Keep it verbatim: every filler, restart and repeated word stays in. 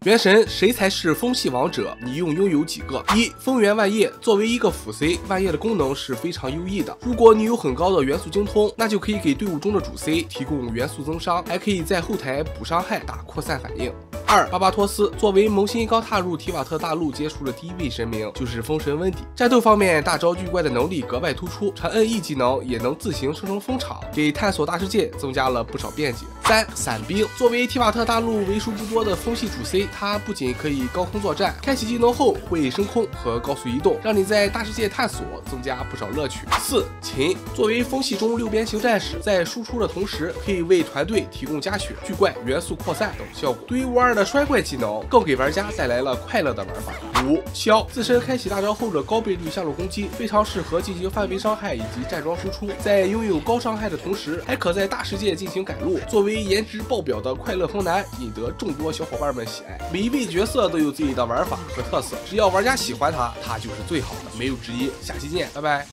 原神谁才是风系王者？你用拥有几个？一、风源万叶。作为一个辅 C， 万叶的功能是非常优异的。如果你有很高的元素精通，那就可以给队伍中的主 C 提供元素增伤，还可以在后台补伤害、打扩散反应。二、巴巴托斯作为萌新刚踏入提瓦特大陆接触的第一位神明，就是风神温迪。战斗方面，大招巨怪的能力格外突出，长摁 E 技能也能自行生成风场，给探索大世界增加了不少便捷。三、伞兵作为提瓦特大陆为数不多的风系主 C， 它不仅可以高空作战，开启技能后会升空和高速移动，让你在大世界探索增加不少乐趣。四、秦作为风系中六边形战士，在输出的同时可以为团队提供加血、巨怪、元素扩散等效果。对于五二的摔怪技能更给玩家带来了快乐的玩法。五、萧自身开启大招后的高倍率下路攻击，非常适合进行范围伤害以及站桩输出，在拥有高伤害的同时，还可在大世界进行赶路。作为颜值爆表的快乐风男，引得众多小伙伴们喜爱。每一位角色都有自己的玩法和特色，只要玩家喜欢他，他就是最好的，没有之一。下期见，拜拜。